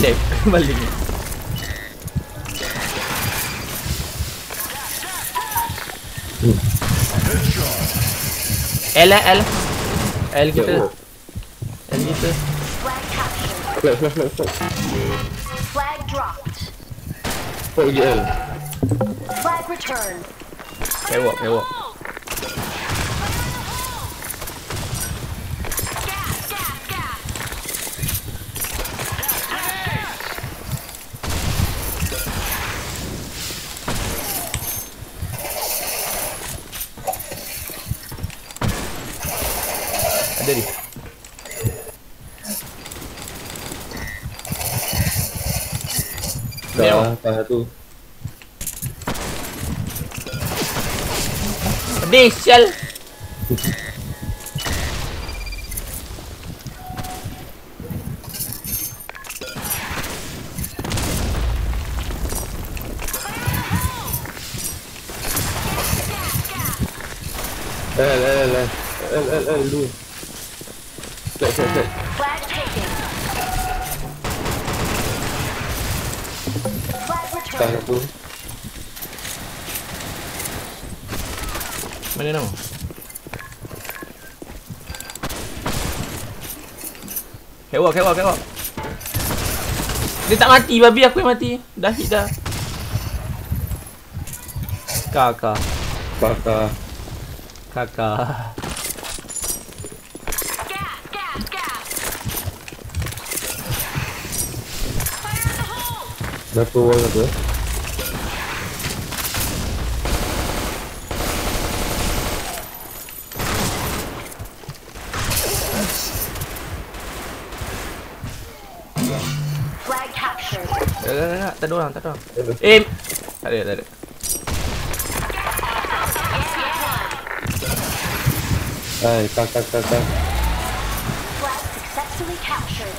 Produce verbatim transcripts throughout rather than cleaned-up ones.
Dep balik. L L L kita. L kita. Flag, flag, flag, flag. Flag dropped. Flag G L. Flag returned. Kewok, kewok. Ada ni. Dah, dah satu. Pedih, sial. L, L, L, L, L, L, dua. Flag, flag, flag. Flag taken. Flag Dah returned. satu. Mana nama? Kewok, kewok, kewok. Dia tak mati, babi aku yang mati. Dah hit dah. Kakak. Bakar. Kakak. Gas, gas, gas. Satu wall satu. Flag captured. Tak ada, tak ada, tak ada orang, tak ada orang. Eh, tak ada, tak ada. Hai, kak, kak, kak, kak. Flag successfully captured.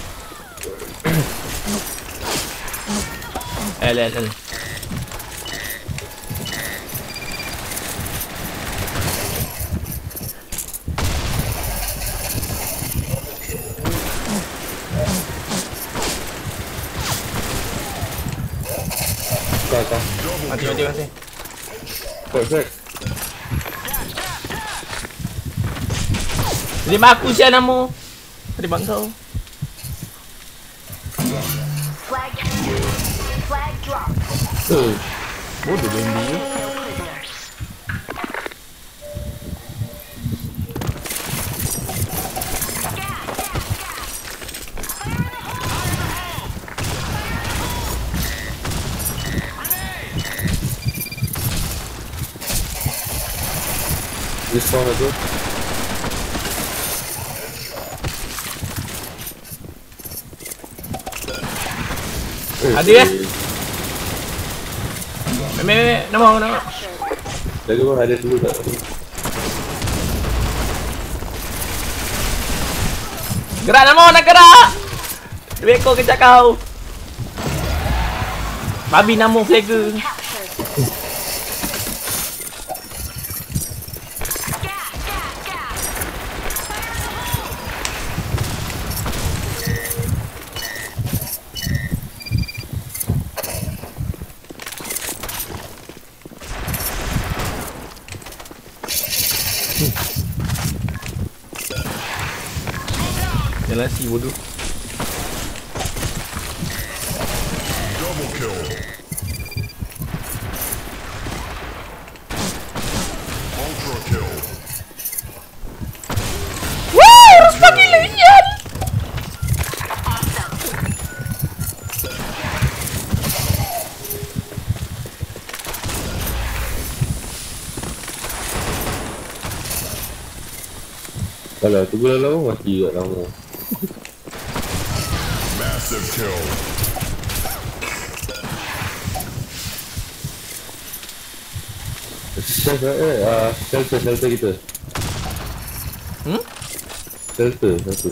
L, L, L. Kak, kak. Mati, mati, mati. Flag, flag. Terima aku sial nama. Terima kau. Flag captured. Flag dropped. Eh, Bodoh dia ni. No prisoners. this one satu. Eh, Ada ya? Meh, meh, nama, nama. Captured. Dah dulu, ada dulu tak? Gerak nama, nak gerak. Duit kau kejap kau. Babi nama flagger. Captured. Gas, gas, gas. Jalan si bodoh. Double kill. Ultra kill. Woo! Fucking legend! Kalau tunggu lama mati kat lama. Massive kill. Shelter eh, ah, shelter, shelter kita. Hmm? Shelter, satu.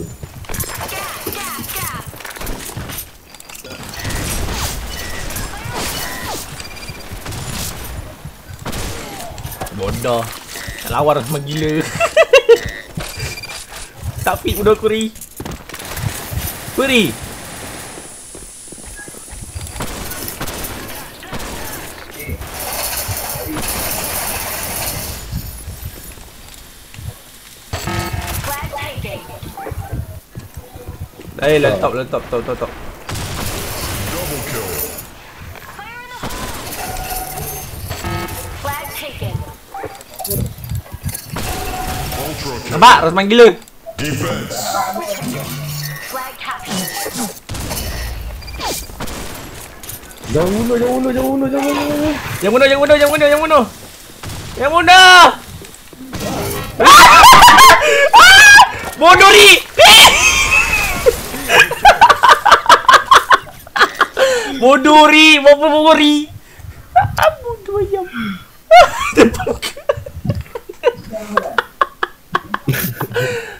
Bodoh. Nak lawan sama gila. Tak fit bodoh Kuri. Kuri. Eh, laptop, laptop, top, top, top. Double kill. Flag taken. Ultra kill. Nampak? Rosman gila. Defense. Flag captured. Jangan bunuh, jangan bunuh, jangan bunuh, jangan bunuh. Yang bunuh, yang bunuh, yang bunuh, yang bunuh. Yang bunuh. Bodoh ni. Bodoh ri, apa bodoh ri? Bodoh ayam. Depan muka.